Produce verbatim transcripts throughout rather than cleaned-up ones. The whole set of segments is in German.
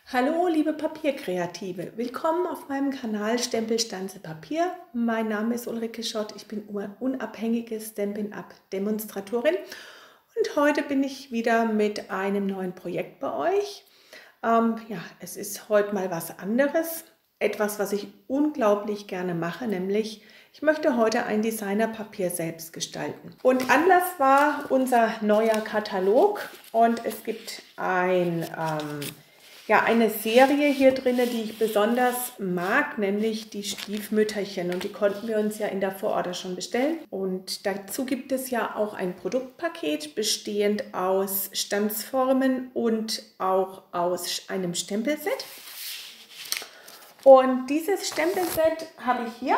Hallo liebe Papierkreative, willkommen auf meinem Kanal Stempel Stanze Papier. Mein Name ist Ulrike Schott, ich bin unabhängige Stampin' Up Demonstratorin und heute bin ich wieder mit einem neuen Projekt bei euch. Ähm, ja, es ist heute mal was anderes, etwas, was ich unglaublich gerne mache, nämlich ich möchte heute ein Designerpapier selbst gestalten. Und Anlass war unser neuer Katalog und es gibt ein ähm, Ja, eine Serie hier drin, die ich besonders mag, nämlich die Stiefmütterchen. Und die konnten wir uns ja in der Vororder schon bestellen. Und dazu gibt es ja auch ein Produktpaket, bestehend aus Stanzformen und auch aus einem Stempelset. Und dieses Stempelset habe ich hier.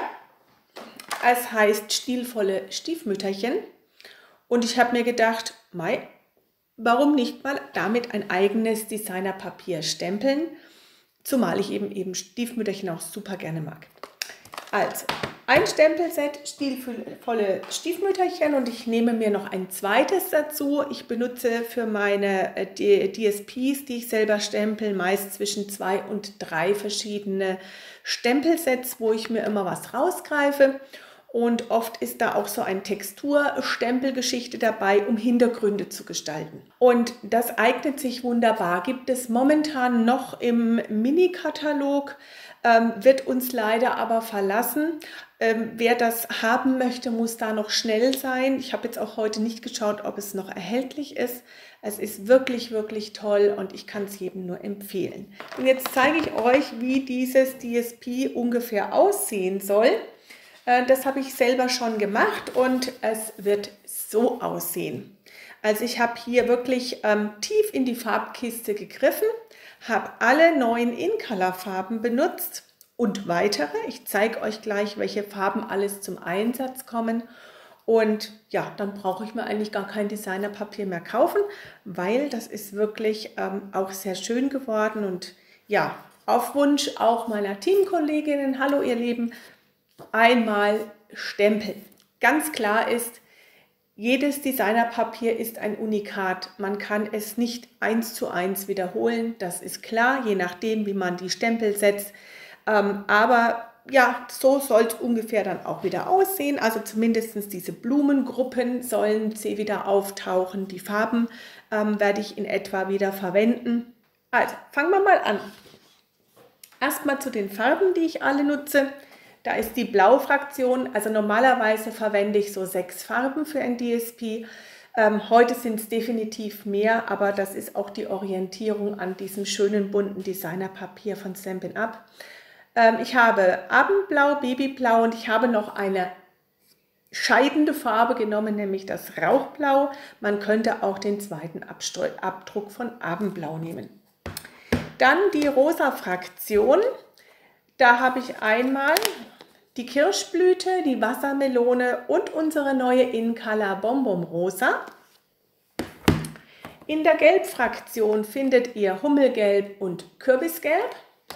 Es heißt Stilvolle Stiefmütterchen. Und ich habe mir gedacht, mei, warum nicht mal damit ein eigenes Designerpapier stempeln, zumal ich eben eben Stiefmütterchen auch super gerne mag. Also, ein Stempelset, stilvolle Stiefmütterchen, und ich nehme mir noch ein zweites dazu. Ich benutze für meine D S Ps, die ich selber stempel, meist zwischen zwei und drei verschiedene Stempelsets, wo ich mir immer was rausgreife. Und oft ist da auch so eine Texturstempelgeschichte dabei, um Hintergründe zu gestalten. Und das eignet sich wunderbar. Gibt es momentan noch im Mini-Katalog, ähm, wird uns leider aber verlassen. Ähm, wer das haben möchte, muss da noch schnell sein. Ich habe jetzt auch heute nicht geschaut, ob es noch erhältlich ist. Es ist wirklich, wirklich toll und ich kann es jedem nur empfehlen. Und jetzt zeige ich euch, wie dieses D S P ungefähr aussehen soll. Das habe ich selber schon gemacht und es wird so aussehen. Also ich habe hier wirklich ähm, tief in die Farbkiste gegriffen, habe alle neuen In-Color-Farben benutzt und weitere. Ich zeige euch gleich, welche Farben alles zum Einsatz kommen. Und ja, dann brauche ich mir eigentlich gar kein Designerpapier mehr kaufen, weil das ist wirklich ähm, auch sehr schön geworden. Und ja, auf Wunsch auch meiner Teamkolleginnen, hallo ihr Lieben, einmal stempeln. Ganz klar ist, jedes Designerpapier ist ein Unikat. Man kann es nicht eins zu eins wiederholen, das ist klar, je nachdem, wie man die Stempel setzt. Ähm, aber ja, so soll es ungefähr dann auch wieder aussehen. Also zumindest diese Blumengruppen sollen sie wieder auftauchen. Die Farben ähm, werde ich in etwa wieder verwenden. Also fangen wir mal an. Erstmal zu den Farben, die ich alle nutze. Da ist die Blaufraktion, also normalerweise verwende ich so sechs Farben für ein D S P. Ähm, heute sind es definitiv mehr, aber das ist auch die Orientierung an diesem schönen bunten Designerpapier von Stampin' Up. Ähm, ich habe Abendblau, Babyblau und ich habe noch eine scheidende Farbe genommen, nämlich das Rauchblau. Man könnte auch den zweiten Abdruck von Abendblau nehmen. Dann die rosa Fraktion. Da habe ich einmal die Kirschblüte, die Wassermelone und unsere neue In-Color Bonbon Rosa. In der Gelbfraktion findet ihr Hummelgelb und Kürbisgelb.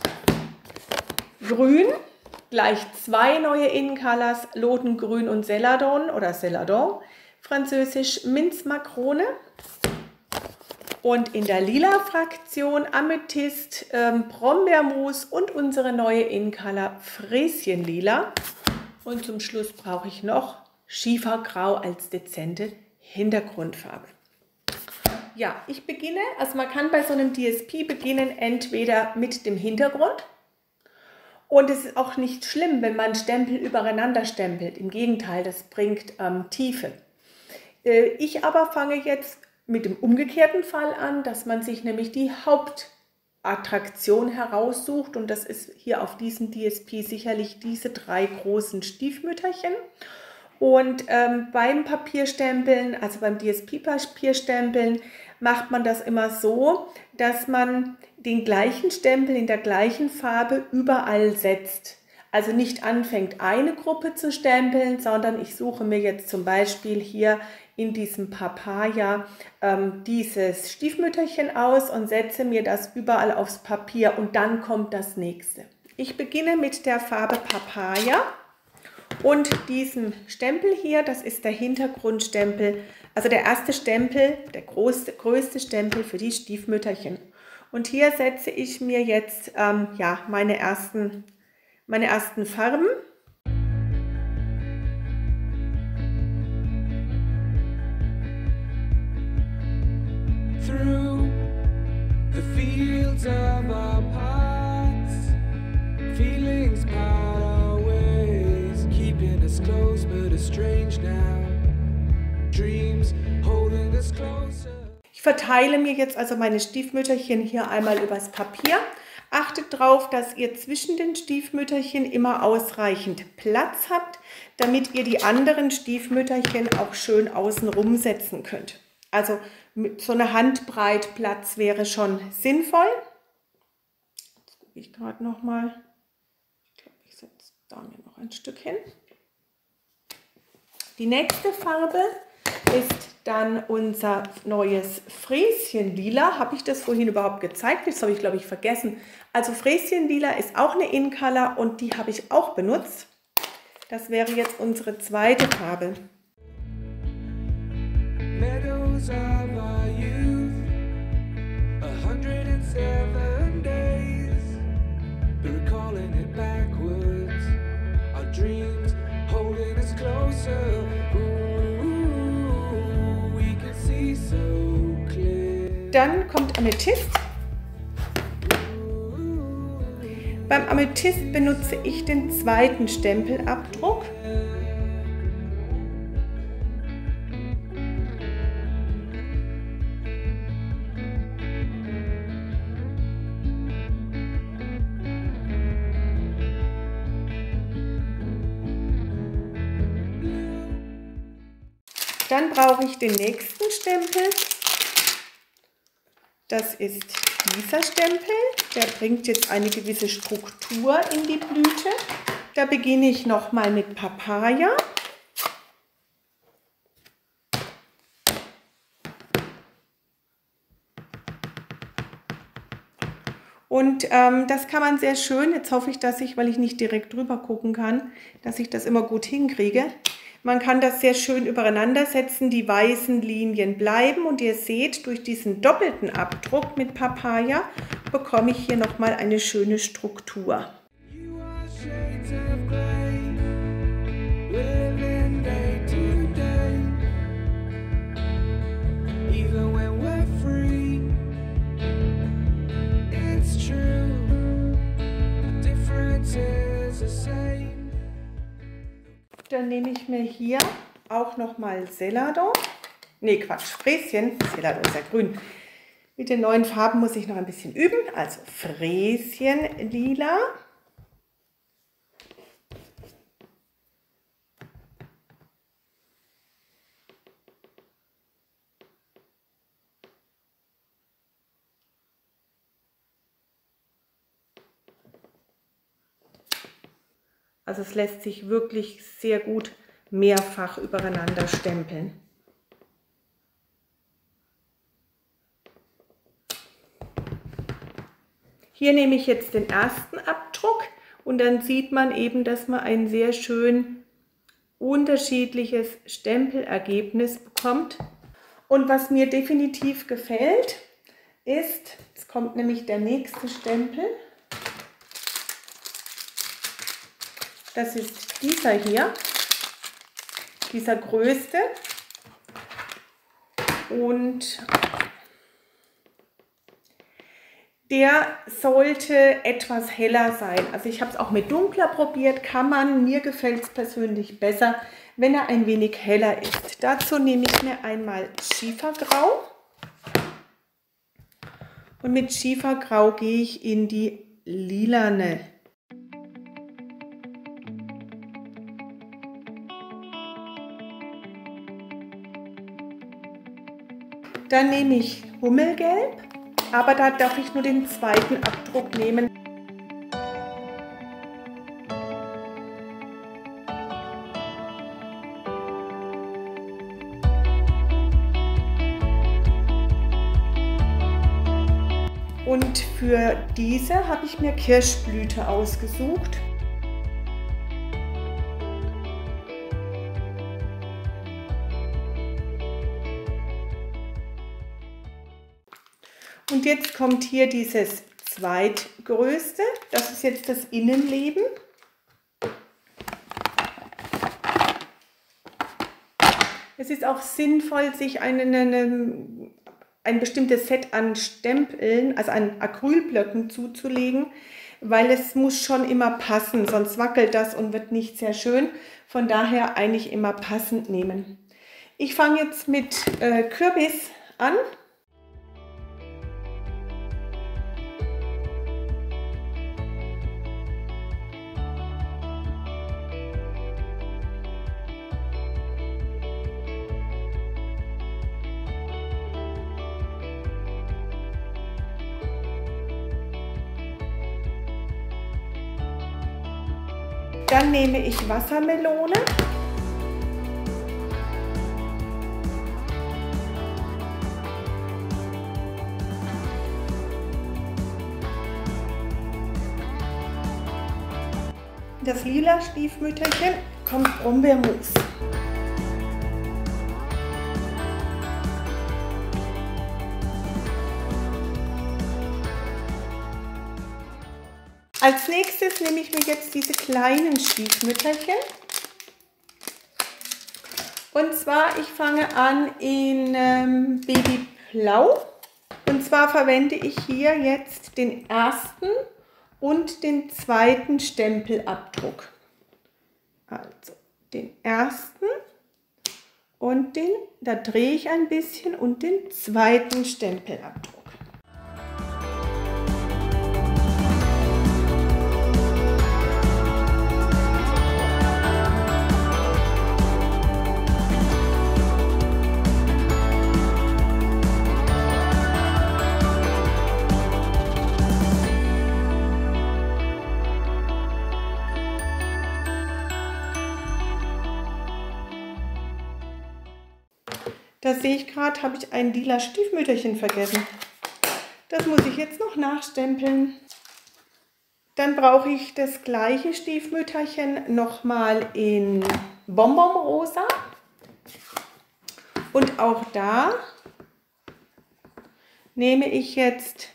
Grün, gleich zwei neue In-Colors, Lodengrün und Celadon oder Celadon, französisch Minzmakrone. Und in der lila Fraktion Amethyst, ähm, Brombeermus und unsere neue In-Color Fräschenlila. Und zum Schluss brauche ich noch Schiefergrau als dezente Hintergrundfarbe. Ja, ich beginne, also man kann bei so einem D S P beginnen entweder mit dem Hintergrund. Und es ist auch nicht schlimm, wenn man Stempel übereinander stempelt. Im Gegenteil, das bringt ähm, Tiefe. Äh, ich aber fange jetzt mit dem umgekehrten Fall an, dass man sich nämlich die Hauptattraktion heraussucht, und das ist hier auf diesem D S P sicherlich diese drei großen Stiefmütterchen. Und ähm, beim Papierstempeln, also beim D S P-Papierstempeln, macht man das immer so, dass man den gleichen Stempel in der gleichen Farbe überall setzt. Also nicht anfängt, eine Gruppe zu stempeln, sondern ich suche mir jetzt zum Beispiel hier in diesem Papaya ähm, dieses Stiefmütterchen aus und setze mir das überall aufs Papier und dann kommt das nächste. Ich beginne mit der Farbe Papaya und diesem Stempel hier, das ist der Hintergrundstempel, also der erste Stempel, der größte, größte Stempel für die Stiefmütterchen. Und hier setze ich mir jetzt ähm, ja, meine ersten, meine ersten Farben. Through the fields of our paths, feelings part our ways, keeping us close but it's strange now, dreams holding us closer. Ich verteile mir jetzt also meine Stiefmütterchen hier einmal übers Papier. Achtet darauf, dass ihr zwischen den Stiefmütterchen immer ausreichend Platz habt, damit ihr die anderen Stiefmütterchen auch schön außenrum setzen könnt. Also mit so einer Handbreit Platz wäre schon sinnvoll. Jetzt gucke ich gerade noch mal. Ich glaube, ich setze da mir noch ein Stück hin. Die nächste Farbe ist dann unser neues Fräschenlila. Habe ich das vorhin überhaupt gezeigt? Das habe ich, glaube ich, vergessen. Also Fräschenlila ist auch eine In-Color und die habe ich auch benutzt. Das wäre jetzt unsere zweite Farbe. Meadows of our youth, a hundred and seven days, but recalling it backwards, our dreams holding us closer. Ooh, we can see so clear. Dann kommt Amethyst. Beim Amethyst benutze ich den zweiten Stempelabdruck. Dann brauche ich den nächsten Stempel. Das ist dieser Stempel. Der bringt jetzt eine gewisse Struktur in die Blüte. Da beginne ich nochmal mit Papaya. Und ähm, das kann man sehr schön, jetzt hoffe ich, dass ich, weil ich nicht direkt drüber gucken kann, dass ich das immer gut hinkriege. Man kann das sehr schön übereinander setzen, die weißen Linien bleiben und ihr seht, durch diesen doppelten Abdruck mit Papaya bekomme ich hier nochmal eine schöne Struktur. Dann nehme ich mir hier auch nochmal Celadon. Ne, Quatsch, Fräschen. Celadon ist ja grün. Mit den neuen Farben muss ich noch ein bisschen üben. Also Fräschenlila. Also es lässt sich wirklich sehr gut mehrfach übereinander stempeln. Hier nehme ich jetzt den ersten Abdruck und dann sieht man eben, dass man ein sehr schön unterschiedliches Stempelergebnis bekommt. Und was mir definitiv gefällt, ist, es kommt nämlich der nächste Stempel. Das ist dieser hier, dieser größte, und der sollte etwas heller sein. Also ich habe es auch mit dunkler probiert, kann man, mir gefällt es persönlich besser, wenn er ein wenig heller ist. Dazu nehme ich mir einmal Schiefergrau und mit Schiefergrau gehe ich in die lilane. Dann nehme ich Hummelgelb, aber da darf ich nur den zweiten Abdruck nehmen. Und für diese habe ich mir Kirschblüte ausgesucht. Und jetzt kommt hier dieses zweitgrößte, das ist jetzt das Innenleben. Es ist auch sinnvoll, sich einen, einen, ein bestimmtes Set an Stempeln, also an Acrylblöcken zuzulegen, weil es muss schon immer passen, sonst wackelt das und wird nicht sehr schön. Von daher eigentlich immer passend nehmen. Ich fange jetzt mit äh, Kürbis an. Dann nehme ich Wassermelone. Das lila Stiefmütterchen kommt Brombeermus. Als nächstes nehme ich mir jetzt diese kleinen Stiefmütterchen. Und zwar, ich fange an in ähm, Babyblau. Und zwar verwende ich hier jetzt den ersten und den zweiten Stempelabdruck. Also den ersten und den, da drehe ich ein bisschen, und den zweiten Stempelabdruck. Da sehe ich gerade, habe ich ein lila Stiefmütterchen vergessen. Das muss ich jetzt noch nachstempeln. Dann brauche ich das gleiche Stiefmütterchen nochmal in Bonbonrosa. Und auch da nehme ich jetzt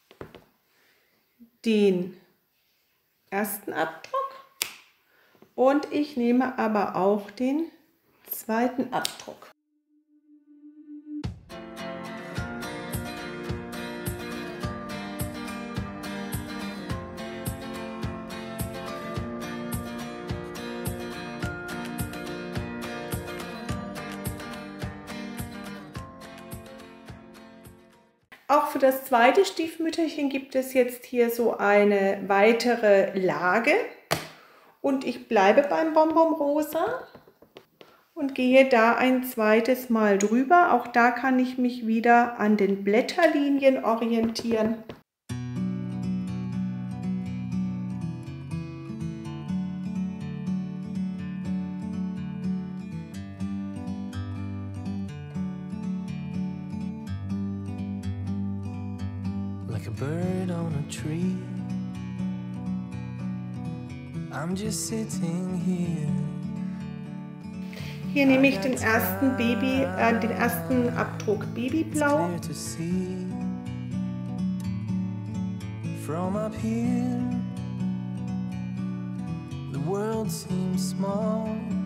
den ersten Abdruck und ich nehme aber auch den zweiten Abdruck. Auch für das zweite Stiefmütterchen gibt es jetzt hier so eine weitere Lage und ich bleibe beim Bonbonrosa und gehe da ein zweites Mal drüber. Auch da kann ich mich wieder an den Blätterlinien orientieren. Like a bird on a tree, I'm just sitting here. Hier nehme ich den ersten Baby, äh, den ersten Abdruck Babyblau. From up here, the world seems small.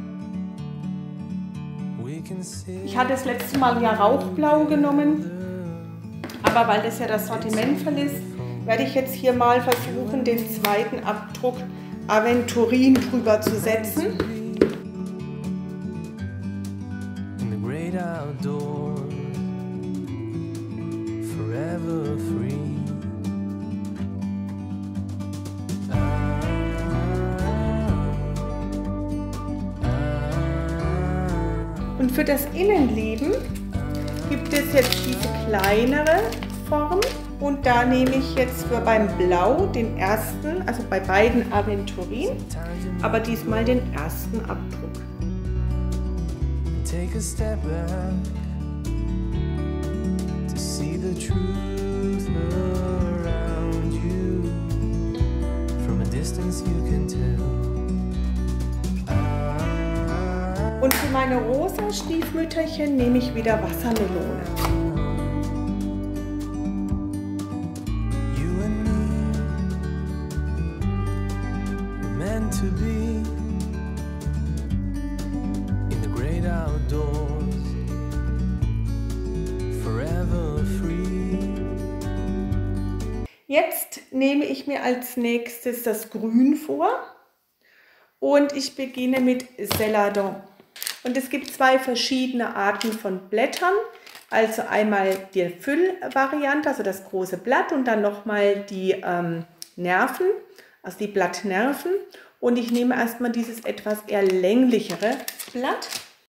We can see. Ich hatte das letzte Mal ja Rauchblau genommen. Aber weil das ja das Sortiment verlässt, werde ich jetzt hier mal versuchen, den zweiten Abdruck Aventurin drüber zu setzen. In the great outdoors, forever free. Und für das Innenleben gibt es jetzt diese kleinere Form und da nehme ich jetzt für beim Blau den ersten, also bei beiden Aventurin, aber diesmal den ersten Abdruck. Take a step back to see the truth around you. From a distance you can tell. Und für meine rosa Stiefmütterchen nehme ich wieder Wassermelone. Jetzt nehme ich mir als nächstes das Grün vor und ich beginne mit Celadon. Und es gibt zwei verschiedene Arten von Blättern. Also einmal die Füllvariante, also das große Blatt, und dann nochmal die ähm, Nerven, also die Blattnerven. Und ich nehme erstmal dieses etwas eher länglichere Blatt.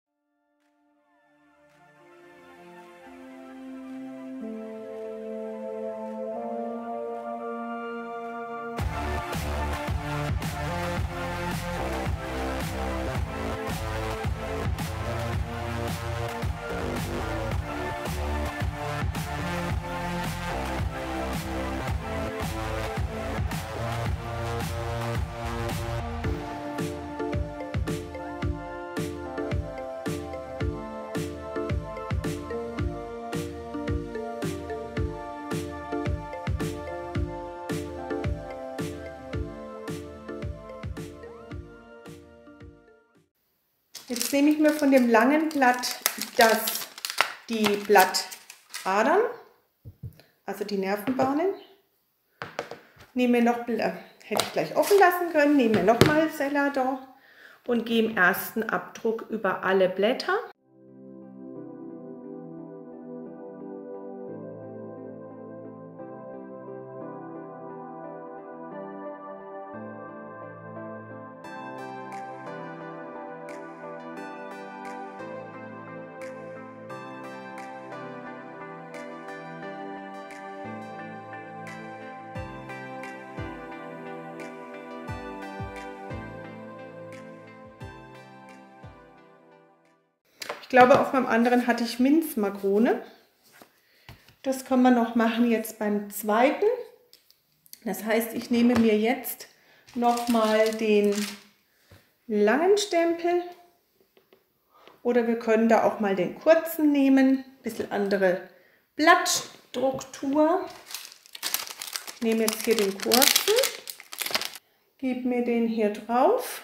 Jetzt nehme ich mir von dem langen Blatt das, die Blattadern, also die Nervenbahnen. Nehme mir noch, äh, hätte ich gleich offen lassen können, nehme mir nochmal Celadon und gehe im ersten Abdruck über alle Blätter. Ich glaube, auf meinem anderen hatte ich Minzmakrone. Das können wir noch machen jetzt beim zweiten. Das heißt, ich nehme mir jetzt nochmal den langen Stempel. Oder wir können da auch mal den kurzen nehmen. Ein bisschen andere Blattstruktur. Ich nehme jetzt hier den kurzen. Gebe mir den hier drauf.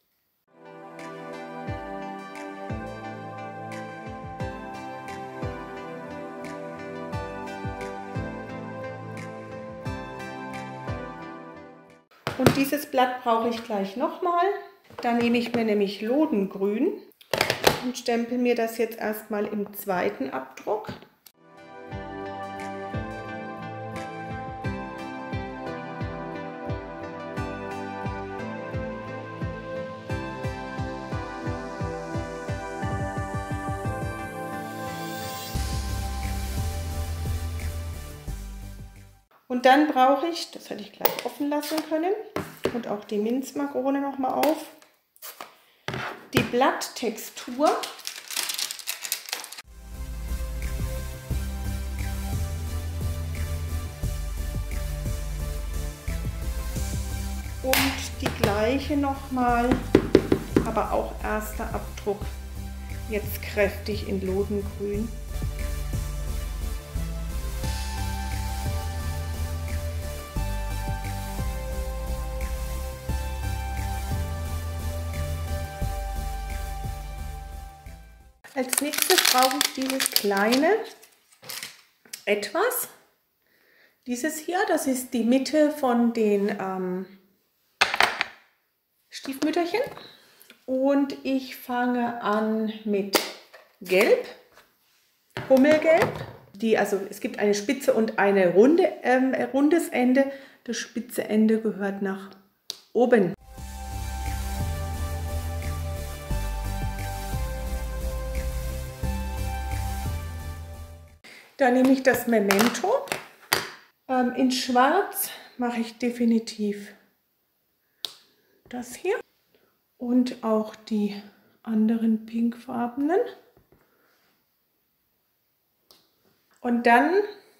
Und dieses Blatt brauche ich gleich nochmal. Da nehme ich mir nämlich Lodengrün und stempel mir das jetzt erstmal im zweiten Abdruck. Und dann brauche ich, das hätte ich gleich offen lassen können, und auch die Minzmakrone noch mal auf, die Blatttextur. Und die gleiche nochmal, aber auch erster Abdruck, jetzt kräftig in Lodengrün. Als nächstes brauche ich dieses kleine Etwas. Dieses hier, das ist die Mitte von den ähm, Stiefmütterchen. Und ich fange an mit Gelb, Hummelgelb. Die, also es gibt eine Spitze und eine runde, ähm, rundes Ende. Das spitze Ende gehört nach oben. Da nehme ich das Memento. Ähm, in Schwarz mache ich definitiv das hier. Und auch die anderen pinkfarbenen. Und dann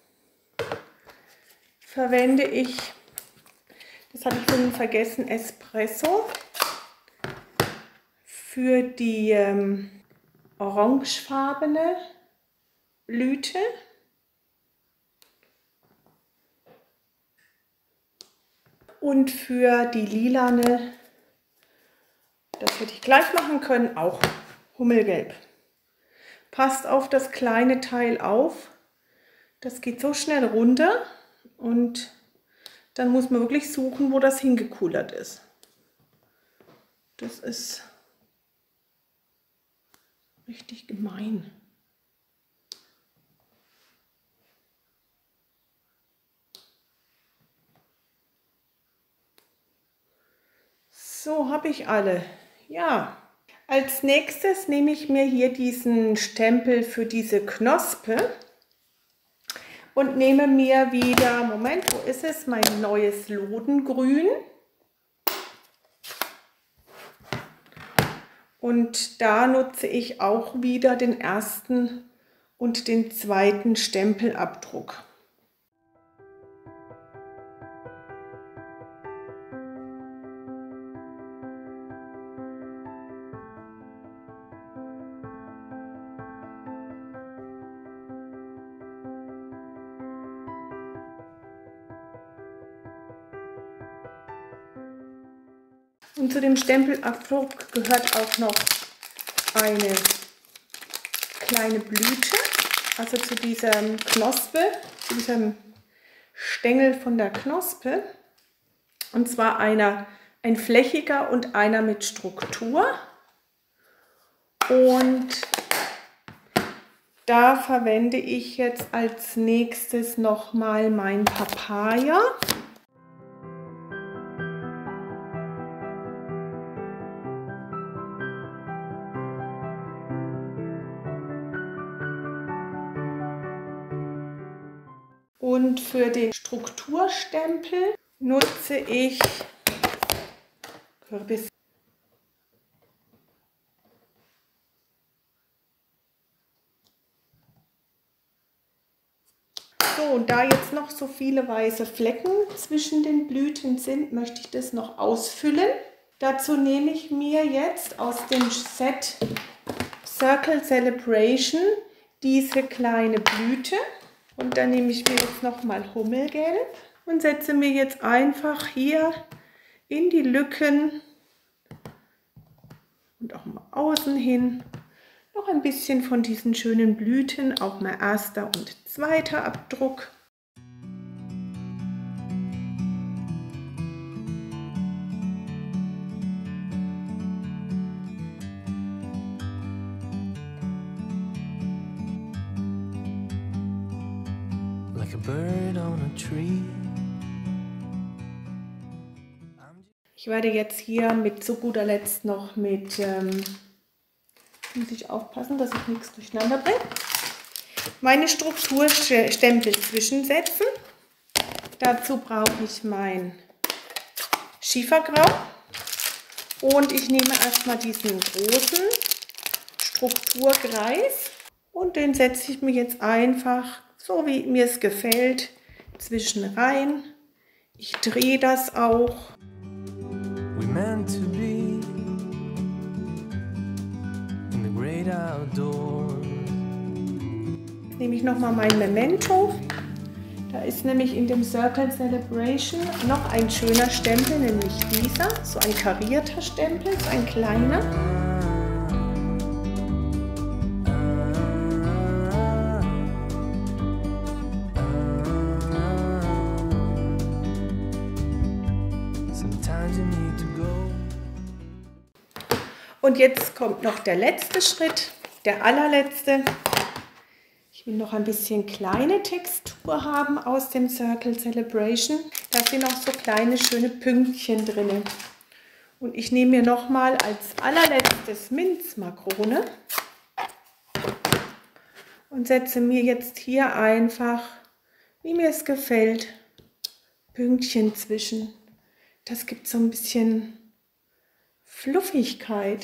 verwende ich, das hatte ich vorhin vergessen, Espresso für die ähm, orangefarbene Blüte. Und für die lilane, das hätte ich gleich machen können, auch Hummelgelb. Passt auf das kleine Teil auf. Das geht so schnell runter und dann muss man wirklich suchen, wo das hingekullert ist. Das ist richtig gemein. So, habe ich alle. Ja, als nächstes nehme ich mir hier diesen Stempel für diese Knospe und nehme mir wieder, Moment, wo ist es, mein neues Lodengrün. Und da nutze ich auch wieder den ersten und den zweiten Stempelabdruck. Und zu dem Stempelabdruck gehört auch noch eine kleine Blüte, also zu dieser Knospe, zu diesem Stängel von der Knospe. Und zwar einer, ein flächiger und einer mit Struktur. Und da verwende ich jetzt als nächstes nochmal mein Papaya. Und für den Strukturstempel nutze ich Kürbis. So, und da jetzt noch so viele weiße Flecken zwischen den Blüten sind, möchte ich das noch ausfüllen. Dazu nehme ich mir jetzt aus dem Set Circle Celebration diese kleine Blüte. Und dann nehme ich mir jetzt nochmal Hummelgelb und setze mir jetzt einfach hier in die Lücken und auch mal außen hin noch ein bisschen von diesen schönen Blüten, auch mal erster und zweiter Abdruck. Like a bird on a tree. Ich werde jetzt hier mit zu guter Letzt noch mit, ähm, muss ich aufpassen, dass ich nichts durcheinander bringe, meine Strukturstempel zwischensetzen. Dazu brauche ich mein Schiefergrau und ich nehme erstmal diesen großen Strukturkreis und den setze ich mir jetzt einfach, so wie mir es gefällt, zwischen rein. Ich drehe das auch. We meant to be in the great outdoors. Jetzt nehme ich nochmal mein Memento. Da ist nämlich in dem Circle Celebration noch ein schöner Stempel, nämlich dieser, so ein karierter Stempel, so ein kleiner. Und jetzt kommt noch der letzte Schritt, der allerletzte. Ich will noch ein bisschen kleine Textur haben aus dem Circle Celebration. Da sind noch so kleine schöne Pünktchen drin. Und ich nehme mir nochmal als allerletztes Minzmakrone und setze mir jetzt hier einfach, wie mir es gefällt, Pünktchen zwischen. Das gibt so ein bisschen Fluffigkeit.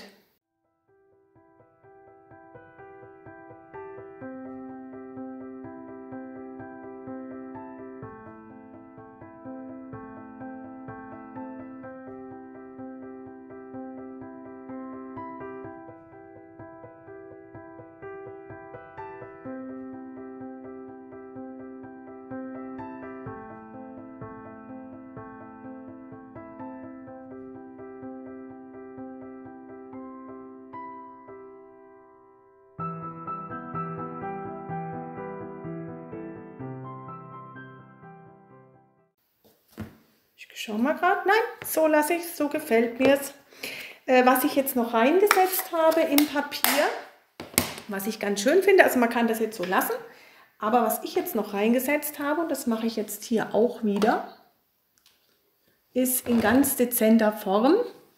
Ich schau mal gerade. Nein, so lasse ich es, so gefällt mir es. Äh, was ich jetzt noch reingesetzt habe im Papier, was ich ganz schön finde, also man kann das jetzt so lassen, aber was ich jetzt noch reingesetzt habe, und das mache ich jetzt hier auch wieder, ist in ganz dezenter Form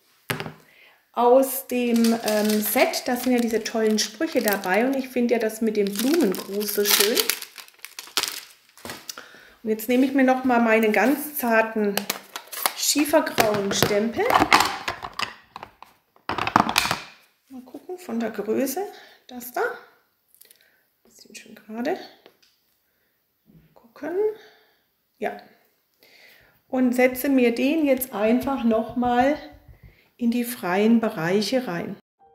aus dem ähm, Set. Da sind ja diese tollen Sprüche dabei und ich finde ja das mit dem Blumengruß so schön. Und jetzt nehme ich mir noch mal meinen ganz zarten schiefergrauen Stempel. Mal gucken von der Größe, das da. Bisschen schön gerade. Gucken. Ja. Und setze mir den jetzt einfach noch mal in die freien Bereiche rein.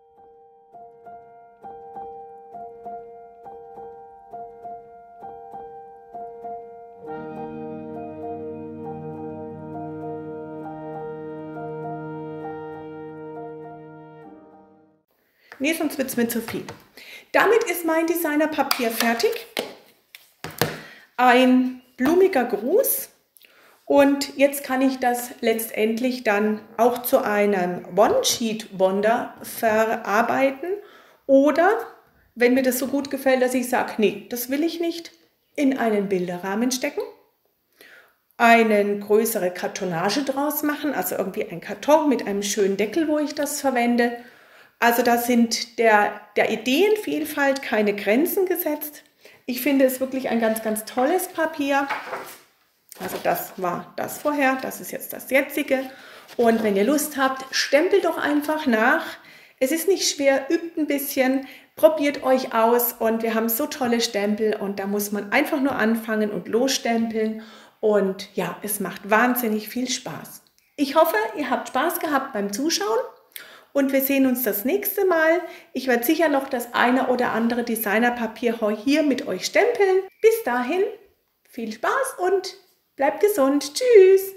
Nee, sonst wird es mir zu viel. Damit ist mein Designerpapier fertig. Ein blumiger Gruß. Und jetzt kann ich das letztendlich dann auch zu einem One-Sheet-Bonder verarbeiten. Oder, wenn mir das so gut gefällt, dass ich sage, nee, das will ich nicht, in einen Bilderrahmen stecken. Eine größere Kartonage draus machen, also irgendwie ein Karton mit einem schönen Deckel, wo ich das verwende. Also da sind der, der Ideenvielfalt keine Grenzen gesetzt. Ich finde es wirklich ein ganz, ganz tolles Papier. Also das war das vorher, das ist jetzt das jetzige. Und wenn ihr Lust habt, stempelt doch einfach nach. Es ist nicht schwer, übt ein bisschen, probiert euch aus und wir haben so tolle Stempel und da muss man einfach nur anfangen und losstempeln. Und ja, es macht wahnsinnig viel Spaß. Ich hoffe, ihr habt Spaß gehabt beim Zuschauen und wir sehen uns das nächste Mal. Ich werde sicher noch das eine oder andere Designerpapier hier mit euch stempeln. Bis dahin, viel Spaß und bleibt gesund. Tschüss!